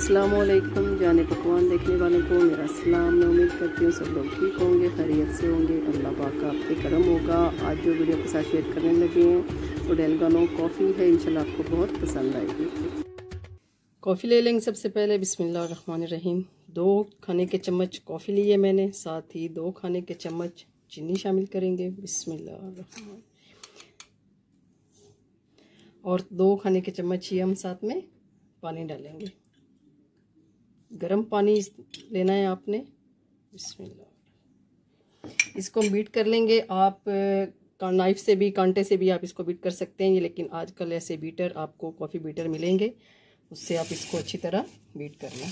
अस्सलाम वालेकुम। जाने पकवान देखने वालों को मेरा सलाम। मैं उम्मीद करती हूँ सब लोग ठीक होंगे, खैरियत से होंगे। अल्लाह पाक का आप पे करम होगा। आज जो वीडियो के साथ शेयर करने लगे हैं वो डेलगानो कॉफ़ी है। इंशाल्लाह आपको बहुत पसंद आएगी। कॉफ़ी ले लेंगे। सबसे पहले बिस्मिल्लाहिर्रहमानिर्रहीम 2 खाने के चम्मच कॉफ़ी लिए मैंने, साथ ही 2 खाने के चम्मच चीनी शामिल करेंगे। बिस्मिल्लाहिर्रहमान। और 2 खाने के चम्मच ही हम साथ में पानी डालेंगे। गरम पानी लेना है आपने। बिस्मिल्लाह। इसको हम बीट कर लेंगे। आप नाइफ से भी, कांटे से भी आप इसको बीट कर सकते हैं, लेकिन आजकल ऐसे बीटर आपको कॉफ़ी बीटर मिलेंगे, उससे आप इसको अच्छी तरह बीट कर लें।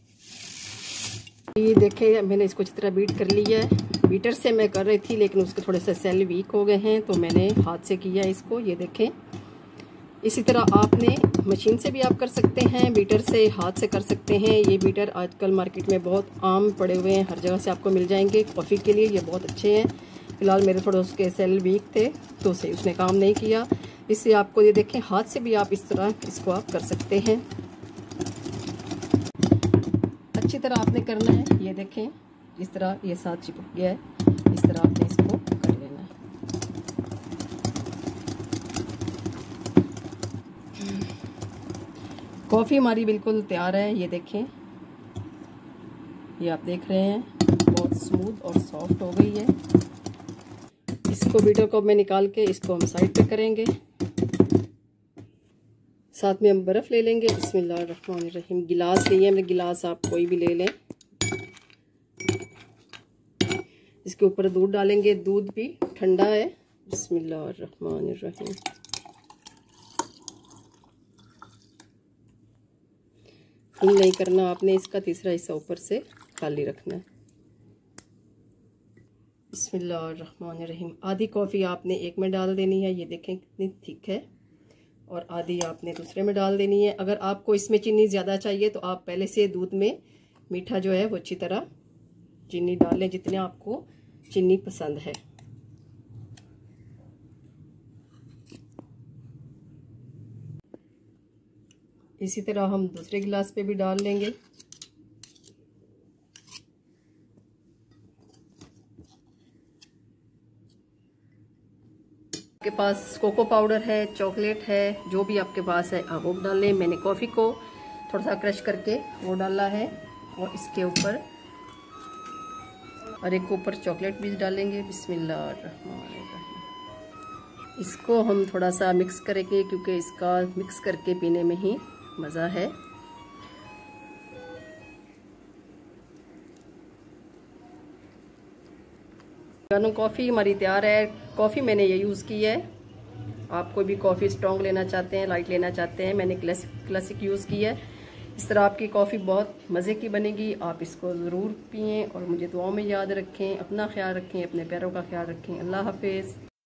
ये देखें, मैंने इसको अच्छी तरह बीट कर लिया है। बीटर से मैं कर रही थी लेकिन उसके थोड़े से सेल वीक हो गए हैं, तो मैंने हाथ से किया इसको। ये देखें, इसी तरह आपने मशीन से भी आप कर सकते हैं, बीटर से, हाथ से कर सकते हैं। ये बीटर आजकल मार्केट में बहुत आम पड़े हुए हैं, हर जगह से आपको मिल जाएंगे। कॉफ़ी के लिए ये बहुत अच्छे हैं। फिलहाल मेरे थोड़े उसके सेल वीक थे तो से उसने काम नहीं किया। इससे आपको ये देखें, हाथ से भी आप इस तरह इसको आप कर सकते हैं। अच्छी तरह आपने करना है। ये देखें, इस तरह ये साथ चिपक गया है। इस तरह आपने इसको कर लेना है। कॉफ़ी हमारी बिल्कुल तैयार है। ये देखें, ये आप देख रहे हैं, बहुत स्मूथ और सॉफ्ट हो गई है। इसको बीटर को मैं निकाल के इसको हम साइड पे करेंगे। साथ में हम बर्फ़ ले लेंगे। बिस्मिल्लाहिर्रहमानिर्रहीम। गिलास लिए हमने, गिलास आप कोई भी ले लें। इसके ऊपर दूध डालेंगे, दूध भी ठंडा है। बिस्मिल्लाहिर्रहमानिर्रहीम। फुल नहीं करना आपने, इसका तीसरा हिस्सा ऊपर से खाली रखना है। बिस्मिल्लाहिर्रहमानिर्रहीम। आधी कॉफ़ी आपने एक में डाल देनी है। ये देखें कितनी थिक है। और आधी आपने दूसरे में डाल देनी है। अगर आपको इसमें चीनी ज़्यादा चाहिए तो आप पहले से दूध में मीठा जो है वो अच्छी तरह चीनी डाल लें, जितने आपको चीनी पसंद है। इसी तरह हम दूसरे गिलास पे भी डाल लेंगे। आपके पास कोको पाउडर है, चॉकलेट है, जो भी आपके पास है आप वो डाल लें। मैंने कॉफ़ी को थोड़ा सा क्रश करके वो डाला है, और इसके ऊपर और एक ऊपर चॉकलेट भी डालेंगे। बिस्मिल्लाहिर्रहमानिर्रहीम। इसको हम थोड़ा सा मिक्स करेंगे, क्योंकि इसका मिक्स करके पीने में ही मज़ा है। गानो कॉफ़ी हमारी तैयार है। कॉफ़ी मैंने ये यूज़ की है। आप कोई भी कॉफ़ी स्ट्रॉन्ग लेना चाहते हैं, लाइट लेना चाहते हैं, मैंने क्लासिक यूज़ की है। इस तरह आपकी कॉफ़ी बहुत मज़े की बनेगी। आप इसको ज़रूर पिएं और मुझे दुआओं में याद रखें। अपना ख्याल रखें, अपने प्यारों का ख्याल रखें। अल्लाह हाफिज़।